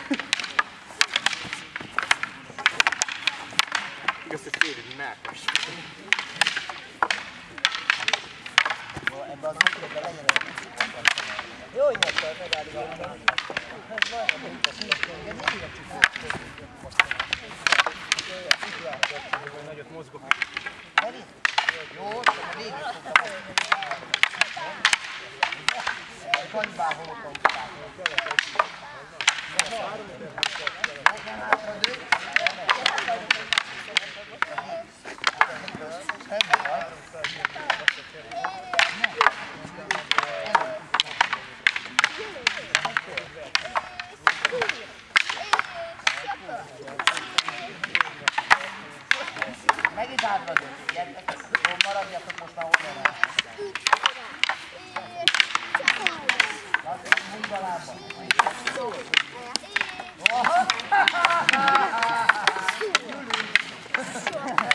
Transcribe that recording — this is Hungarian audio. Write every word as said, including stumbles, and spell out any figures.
Igaz, hogy kérjük melkas. Ebben az működben legyen olyan. Jó, hogy nyertel, megálljuk a ez majdnem mintes, igen, nem értjük hogy nagyot mozgok. Meri? Jó, csak a végig fogtam meg. Kanibához voltam megint átradok, gyertek, jó, maradjatok most már onnan. Lasszik, húzd a lábba. Juli!